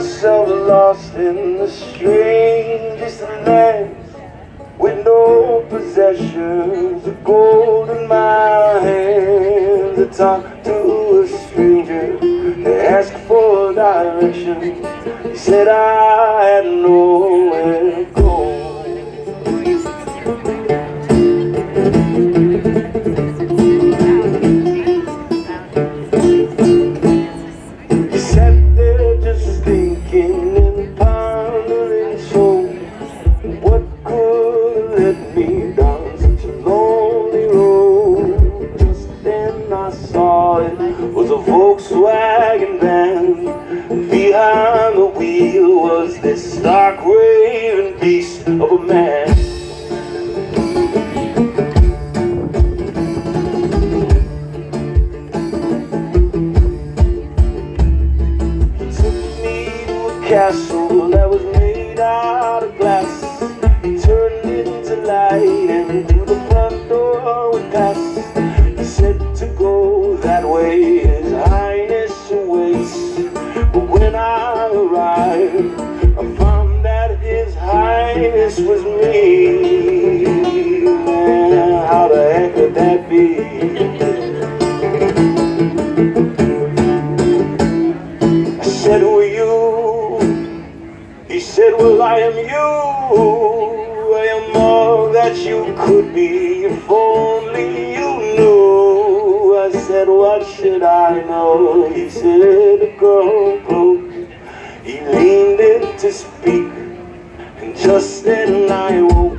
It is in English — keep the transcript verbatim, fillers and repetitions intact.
myself lost in the strangest lands, with no possessions, a gold in my hands. I talked to a stranger, they asked for direction. He said I had nowhere to go. He sat there just thinking and pondering, so what could let me down such a lonely road? Just then I saw it was a Volkswagen van. Behind the wheel was this stark raving beast of a man. He took me to a castle that was made out of glass. He turned into light and through the front door we passed. He said to go that way, His Highness awaits. But when I arrived, I found that His Highness was me. Man, how the heck could that be? I said, who are you? He said, well, I am you. I am all that you could be if only you knew. I said, what should I know? He said, a girl broke. He leaned in to speak, and just then I woke.